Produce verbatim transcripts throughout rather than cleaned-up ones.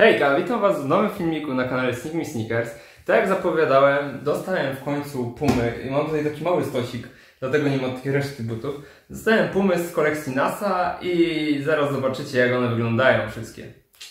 Hejka, witam was w nowym filmiku na kanale Sneak Me Sneakers. Tak jak zapowiadałem, dostałem w końcu Pumy i mam tutaj taki mały stosik, dlatego nie mam takiej reszty butów. Dostałem Pumy z kolekcji NASA i zaraz zobaczycie, jak one wyglądają wszystkie.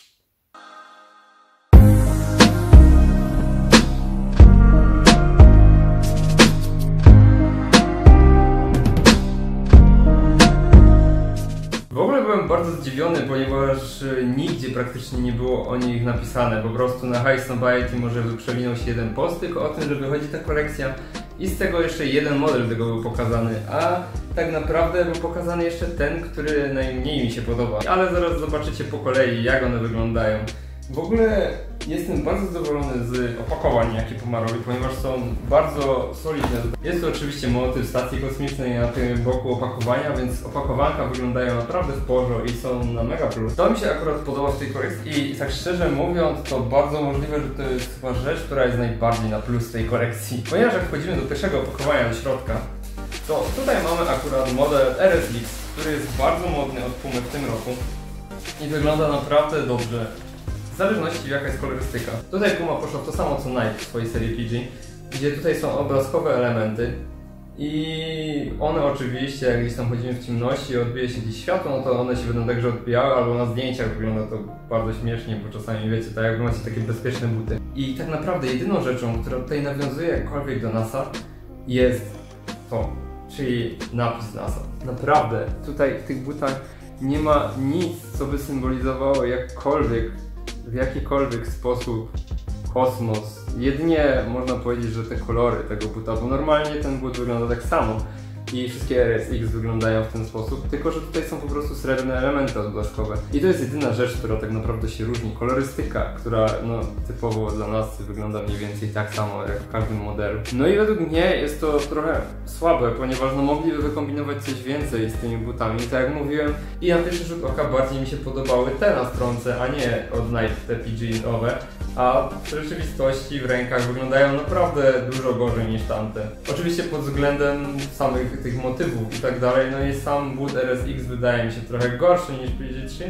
W ogóle byłem bardzo zdziwiony, ponieważ nigdzie praktycznie nie było o nich napisane. Po prostu na Highsnobiety może przewinął się jeden post tylko o tym, że wychodzi ta kolekcja i z tego jeszcze jeden model tego był pokazany, a tak naprawdę był pokazany jeszcze ten, który najmniej mi się podoba. Ale zaraz zobaczycie po kolei, jak one wyglądają. W ogóle jestem bardzo zadowolony z opakowań, jakie Puma robi, ponieważ są bardzo solidne. Jest to oczywiście motyw stacji kosmicznej na tym boku opakowania, więc opakowanka wyglądają naprawdę w porządku i są na mega plus. To mi się akurat podoba w tej kolekcji i tak szczerze mówiąc, to bardzo możliwe, że to jest chyba rzecz, która jest najbardziej na plus tej kolekcji. Ponieważ jak wchodzimy do pierwszego opakowania do środka, to tutaj mamy akurat model R S X, który jest bardzo modny od Pumy w tym roku i wygląda naprawdę dobrze. W zależności jaka jest kolorystyka. Tutaj Puma poszła w to samo co Nike w swojej serii P G, gdzie tutaj są obrazkowe elementy i one oczywiście, jak gdzieś tam chodzimy w ciemności i odbije się gdzieś światło, no to one się będą także odbijały, albo na zdjęciach wygląda to bardzo śmiesznie, bo czasami wiecie, tak jak macie takie bezpieczne buty. I tak naprawdę jedyną rzeczą, która tutaj nawiązuje jakkolwiek do NASA, jest to, czyli napis NASA. Naprawdę, tutaj w tych butach nie ma nic, co by symbolizowało jakkolwiek w jakikolwiek sposób kosmos. Jedynie można powiedzieć, że te kolory tego buta, bo normalnie ten but wygląda tak samo i wszystkie R S X wyglądają w ten sposób, tylko że tutaj są po prostu srebrne elementy odblaskowe. I to jest jedyna rzecz, która tak naprawdę się różni. Kolorystyka, która no, typowo dla nas wygląda mniej więcej tak samo jak w każdym modelu. No i według mnie jest to trochę słabe, ponieważ no, mogliby wykombinować coś więcej z tymi butami. Tak jak mówiłem, i na pierwszy rzut oka bardziej mi się podobały te na stronce, a nie od Nike te P G-owe. A w rzeczywistości w rękach wyglądają naprawdę dużo gorzej niż tamte. Oczywiście pod względem samych tych motywów i tak dalej, no i sam but R S X wydaje mi się trochę gorszy niż P G trzy.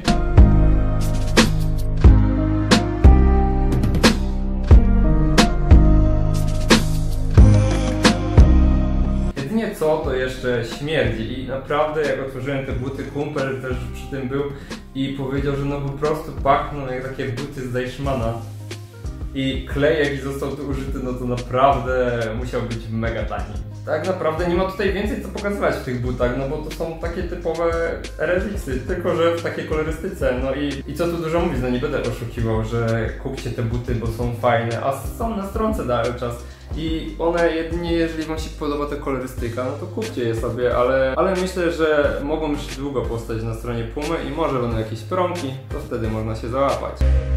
Jedynie co, to jeszcze śmierdzi i naprawdę jak otworzyłem te buty, kumpel też przy tym był i powiedział, że no po prostu pachną jak takie buty z Deichmana. I klej, jaki został tu użyty, no to naprawdę musiał być mega tani. Tak naprawdę nie ma tutaj więcej co pokazywać w tych butach, no bo to są takie typowe R S X-y, tylko że w takiej kolorystyce. No i, i co tu dużo mówić, no nie będę oszukiwał, że kupcie te buty, bo są fajne, a są na stronce cały czas. I one jedynie, jeżeli wam się podoba ta kolorystyka, no to kupcie je sobie, ale, ale myślę, że mogą już długo postać na stronie Pumy i może będą jakieś promki, to wtedy można się załapać.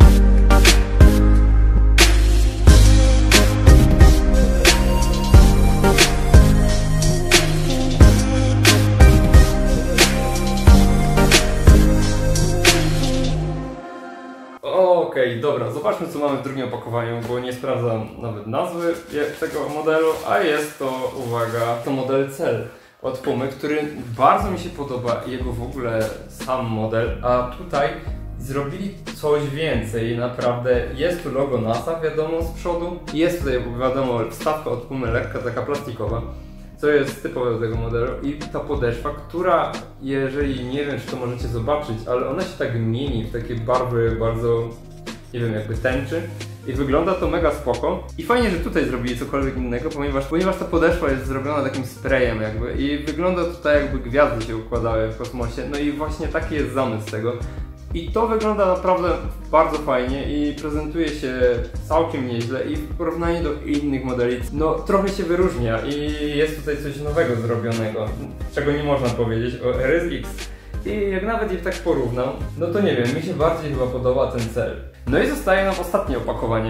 Okej, okay, dobra, zobaczmy co mamy w drugim opakowaniu, bo nie sprawdzam nawet nazwy tego modelu, a jest to, uwaga, to model Cell od Pumy, który bardzo mi się podoba, jego w ogóle sam model, a tutaj zrobili coś więcej, naprawdę. Jest tu logo NASA, wiadomo, z przodu, jest tutaj, wiadomo, wstawka od Pumy lekka, taka plastikowa, co jest typowe do tego modelu i ta podeszwa, która, jeżeli nie wiem czy to możecie zobaczyć, ale ona się tak mieni w takie barwy bardzo, nie wiem, jakby tęczy i wygląda to mega spoko. I fajnie, że tutaj zrobili cokolwiek innego, ponieważ, ponieważ ta podeszwa jest zrobiona takim sprayem jakby i wygląda tutaj jakby gwiazdy się układały w kosmosie, no i właśnie taki jest zamysł tego. I to wygląda naprawdę bardzo fajnie i prezentuje się całkiem nieźle i w porównaniu do innych modeli, no trochę się wyróżnia i jest tutaj coś nowego zrobionego, czego nie można powiedzieć o R S X. I jak nawet je tak porównam, no to nie wiem, mi się bardziej chyba podoba ten Cell. No i zostaje nam ostatnie opakowanie.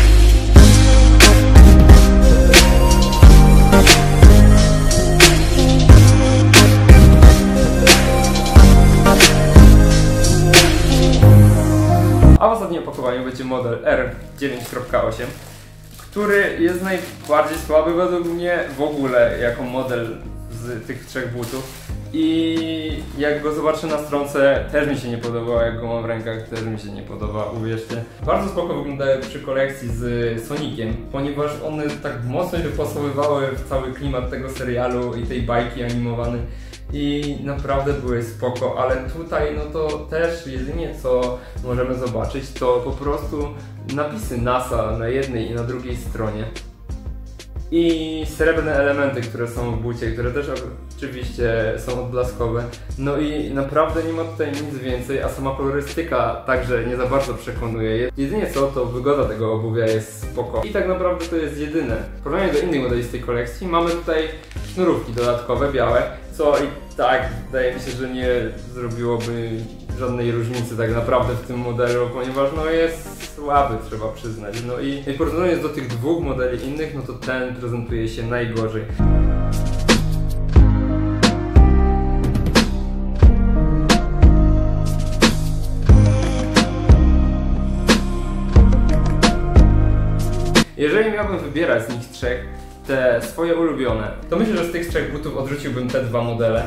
A w ostatnim opakowaniu będzie model R dziewięć kropka osiem, który jest najbardziej słaby według mnie w ogóle jako model z tych trzech butów. I jak go zobaczę na stronce, też mi się nie podoba, jak go mam w rękach, też mi się nie podoba, uwierzcie. Bardzo spoko wyglądają przy kolekcji z Soniciem, ponieważ one tak mocno dopasowywały w cały klimat tego serialu i tej bajki animowanej. I naprawdę były spoko, ale tutaj no to też jedynie co możemy zobaczyć to po prostu napisy NASA na jednej i na drugiej stronie. I srebrne elementy, które są w bucie, które też oczywiście są odblaskowe. No i naprawdę nie ma tutaj nic więcej, a sama kolorystyka także nie za bardzo przekonuje. Jedynie co, to wygoda tego obuwia jest spoko. I tak naprawdę to jest jedyne. W porównaniu do innych modeli z tej kolekcji mamy tutaj sznurówki dodatkowe, białe, co i tak wydaje mi się, że nie zrobiłoby żadnej różnicy tak naprawdę w tym modelu, ponieważ no jest słaby, trzeba przyznać. No i w porównaniu do tych dwóch modeli innych, no to ten prezentuje się najgorzej. Jeżeli miałbym wybierać z nich trzech te swoje ulubione, to myślę, że z tych trzech butów odrzuciłbym te dwa modele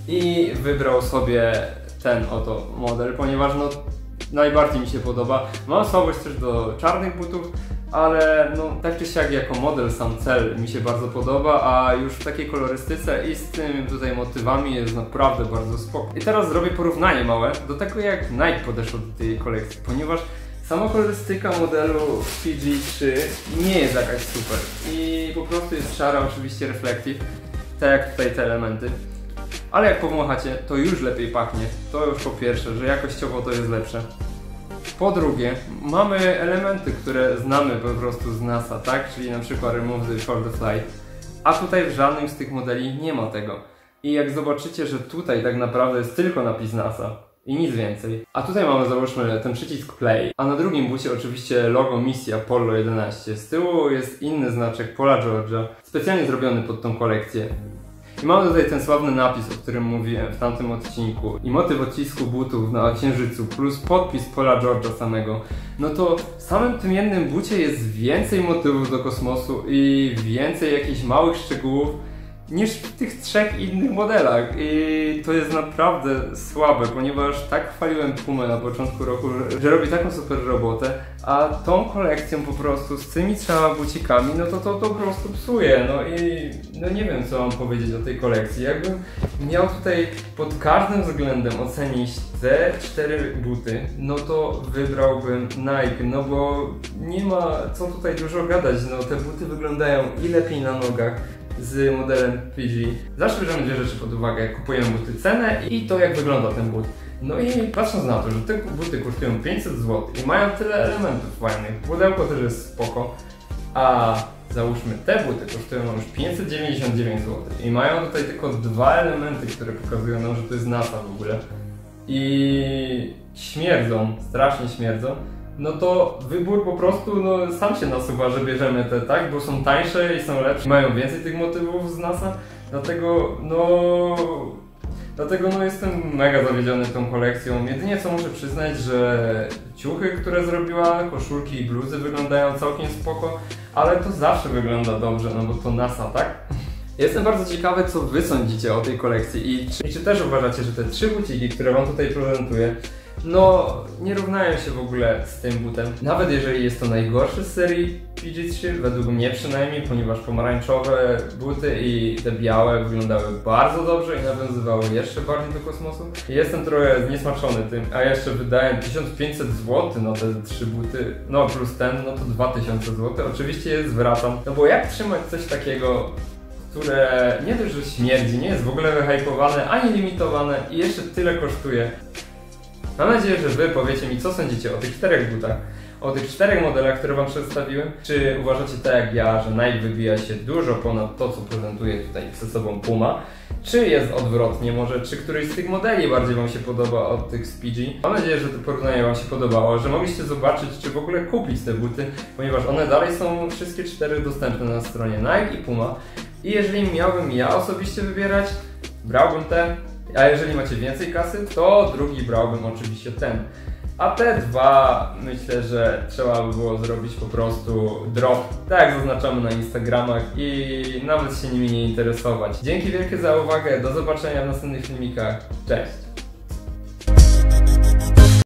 i wybrał sobie ten oto model, ponieważ no najbardziej mi się podoba. Mam słabość też do czarnych butów, ale no tak czy siak jako model sam cel mi się bardzo podoba, a już w takiej kolorystyce i z tymi tutaj motywami jest naprawdę bardzo spoko. I teraz zrobię porównanie małe do tego, jak Nike podeszło do tej kolekcji, ponieważ sama kolorystyka modelu P G trzy nie jest jakaś super i po prostu jest szara, oczywiście reflective, tak jak tutaj te elementy. Ale jak powąchacie, to już lepiej pachnie. To już po pierwsze, że jakościowo to jest lepsze. Po drugie, mamy elementy, które znamy po prostu z NASA, tak? Czyli na przykład Remove the for the Fly. A tutaj w żadnym z tych modeli nie ma tego. I jak zobaczycie, że tutaj tak naprawdę jest tylko napis NASA i nic więcej. A tutaj mamy, załóżmy, ten przycisk Play. A na drugim bucie oczywiście logo misji Apollo jedenaście. Z tyłu jest inny znaczek Pola Georgia, specjalnie zrobiony pod tą kolekcję. I mamy tutaj ten sławny napis, o którym mówiłem w tamtym odcinku. I motyw odcisku butów na księżycu plus podpis Pola Georgia samego. No to w samym tym jednym bucie jest więcej motywów do kosmosu i więcej jakichś małych szczegółów niż w tych trzech innych modelach. I to jest naprawdę słabe, ponieważ tak chwaliłem Pumę na początku roku, że, że robi taką super robotę, a tą kolekcją po prostu z tymi trzema bucikami, no to to, to po prostu psuje. No i no nie wiem, co mam powiedzieć o tej kolekcji. Jakbym miał tutaj pod każdym względem ocenić te cztery buty, no to wybrałbym Nike, no bo nie ma co tutaj dużo gadać. No te buty wyglądają i lepiej na nogach z modelem P G. Zawsze bierzemy dwie rzeczy pod uwagę, jak kupujemy buty, cenę i to, jak wygląda ten but. No i patrząc na to, że te buty kosztują pięćset złotych i mają tyle elementów fajnych, pudełko też jest spoko, a załóżmy te buty kosztują już pięćset dziewięćdziesiąt dziewięć złotych i mają tutaj tylko dwa elementy, które pokazują nam, że to jest NASA w ogóle i śmierdzą, strasznie śmierdzą, no to wybór po prostu no, sam się nasuwa, że bierzemy te, tak? Bo są tańsze i są lepsze, mają więcej tych motywów z NASA, dlatego no... Dlatego no, jestem mega zawiedziony tą kolekcją. Jedynie co muszę przyznać, że ciuchy, które zrobiła, koszulki i bluzy wyglądają całkiem spoko, ale to zawsze wygląda dobrze, no bo to NASA, tak? Jestem bardzo ciekawy, co wy sądzicie o tej kolekcji i czy, i czy też uważacie, że te trzy buciki, które wam tutaj prezentuję, no nie równają się w ogóle z tym butem. Nawet jeżeli jest to najgorszy z serii P G trzy, według mnie przynajmniej, ponieważ pomarańczowe buty i te białe wyglądały bardzo dobrze i nawiązywały jeszcze bardziej do kosmosu. Jestem trochę zniesmaczony tym, a jeszcze wydałem tysiąc pięćset złotych na te trzy buty, no plus ten, no to dwa tysiące złotych. Oczywiście je zwracam, no bo jak trzymać coś takiego, które nie dość, że śmierdzi, nie jest w ogóle wyhypowane, ani limitowane i jeszcze tyle kosztuje. Mam nadzieję, że wy powiecie mi, co sądzicie o tych czterech butach, o tych czterech modelach, które wam przedstawiłem. Czy uważacie tak jak ja, że Nike wybija się dużo ponad to, co prezentuje tutaj ze sobą Puma? Czy jest odwrotnie może? Czy któryś z tych modeli bardziej wam się podoba od tych z P G? Mam nadzieję, że to porównanie wam się podobało, że mogliście zobaczyć, czy w ogóle kupić te buty, ponieważ one dalej są wszystkie cztery dostępne na stronie Nike i Puma. I jeżeli miałbym ja osobiście wybierać, brałbym te. A jeżeli macie więcej kasy, to drugi brałbym oczywiście ten. A te dwa myślę, że trzeba by było zrobić po prostu drop, tak jak zaznaczamy na Instagramach i nawet się nimi nie interesować. Dzięki wielkie za uwagę, do zobaczenia w następnych filmikach, cześć!